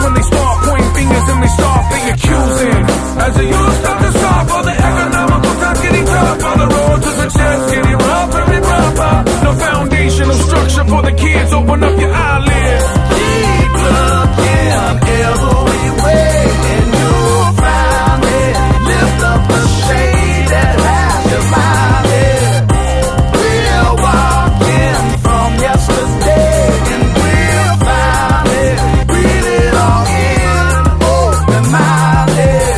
when they start pointing fingers and they start being accusing. As the youth start to suffer, the economical times getting tougher, the road to success getting rougher and rougher. No foundational structure for the kids, open up your eyelids. Keep looking every way and you'll find it. Lift up the shade that has your mind. We're walking from yesterday and we'll find it. Breathe it all in, open-minded.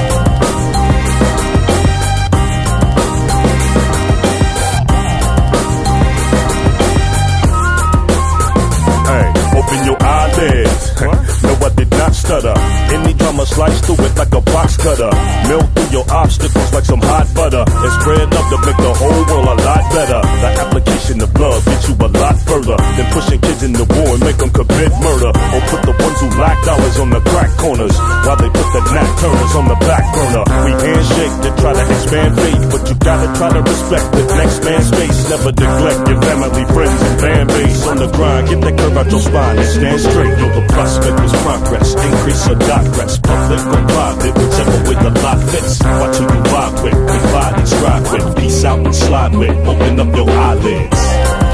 Hey, open your eyelids. No, I did not stutter. Any drama slice through it like a box cutter. Melt through your obstacles like some hot butter. And spread love to make the whole world a lot better. The application of love gets you a lot further than pushing kids in the war and make them commit murder. Or put the ones who lack dollars on the crack corners while they put the Nat Turners on the back burner. We handshake to try to expand faith, but you gotta try to respect the next man's space. Never neglect your family, friends, and fan base. On the grind, get that curve out your spine and stand straight. Know the prospect is progress, increase or digress. Public or private, whichever way the lie fits. Watch who you vibe with, divide and strive with. Peace out and slide with, open up your eyelids.